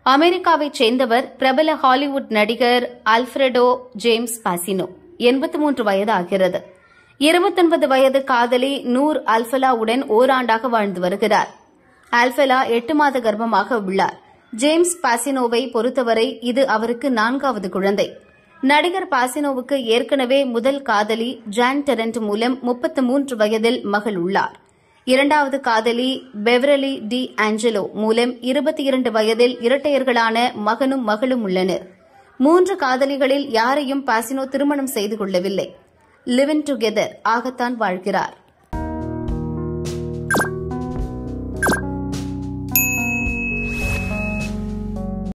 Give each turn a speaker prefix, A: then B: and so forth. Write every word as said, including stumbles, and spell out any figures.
A: அமெரிக்காவைச் சேர்ந்தவர் பிரபல ஹாலிவுட் நடிகர் ஆல்ஃபிரடோ ஜேம்ஸ் பாசினோ. எண்பத்தி மூன்று வயது ஆகிறது. இருபத்தொன்பது வயது காதலி நூர் அல்ஃபலாவுடன் ஓராண்டாக வாழ்ந்து வருகிறார். அல்ஃபலா எட்டு மாத கர்ப்பமாக உள்ளார். ஜேம்ஸ் பாசினோவை பொறுத்தவரை இது அவருக்கு நான்காவது குழந்தை. நடிகர் பாசினோவுக்கு ஏற்கனவே முதல் காதலி ஜான் டெரண்ட் மூலம் முப்பத்தி மூன்று வயதில் மகள் உள்ளார். இரண்டாவது காதலி பெவரலி டி ஆஞ்சலோ மூலம் இருபத்தி இரண்டு வயதில் இரட்டையர்களான மகனும் மகளும் உள்ளனர். மூன்று காதலிகளில் யாரையும் பாசினோ திருமணம் செய்து கொள்ளவில்லை. லிவ் இன் டுகெதர் ஆகத்தான் வாழ்கிறார்.